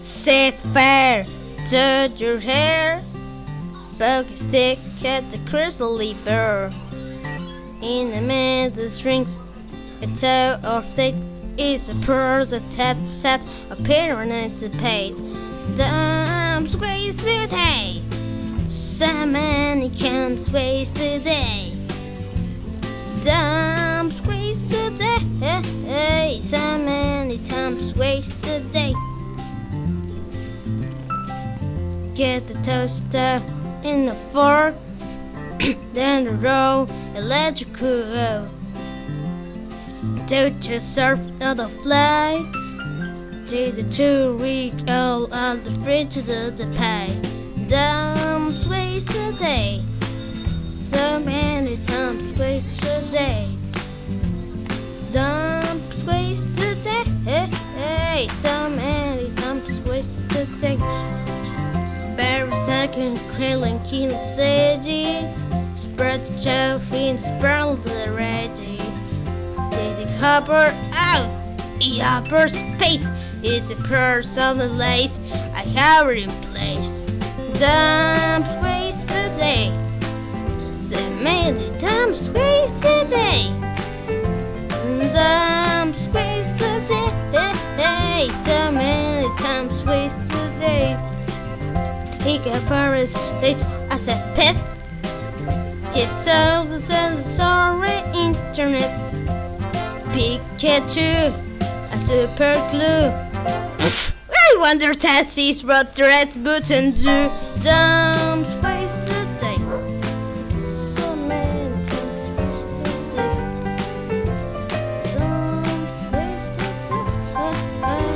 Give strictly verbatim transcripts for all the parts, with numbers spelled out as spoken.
Set fire to your hair, poke a stick at the grizzly bear. In the man that drinks a toe of the is a pearl that tap sets a permanent pace. Dumps waste today, so many comes waste today. Dumps waste today, so many times waste today. Get the toaster in the fork, then the roll electrical. Don't just serve on the fly. Did the two week old on the fridge to the pie. Dumps waste today, so many times waste today. Dumps waste today, so many times waste today. Berry second krill and keen sedgy. Spread the chaff in sprout the ready. Take the hopper out in upper space. It's a purse on the lace I have it in place. Dumps waste today, so many times waste today. Dumps waste today, so many times waste today. Pick up Paris days as a pet. Just so the sorry internet. Pikachu, a super glue. I wonder Tessie's what the red button do. Dumps waste today, so many times waste today. Dumps waste today,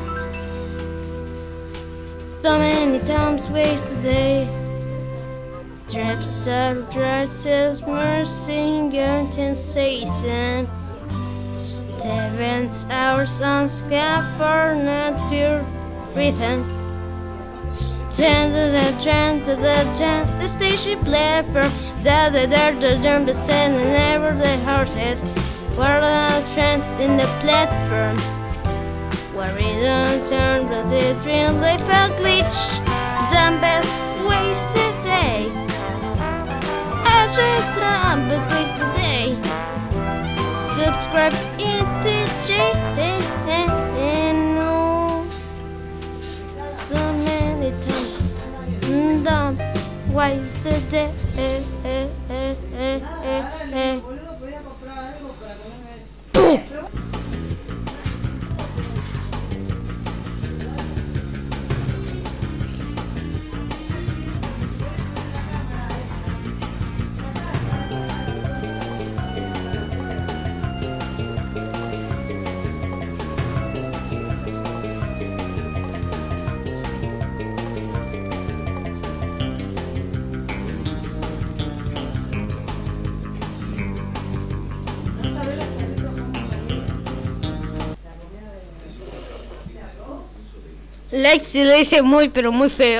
so many times waste today. Traps out righteous mercy, gun sensation. Seven hours on scaffold, not pure written. Stand to the trend to the trend, the station platform. Da da da da jump the sand and never the horses. Where the trend in the platforms. Where we don't turn, but the drill they felt glitch. Dumbbells waste today. Every dumbbells waste today. Subscribe in the channel. So many times. Dumb waste today. Lexi le dice muy pero muy feo.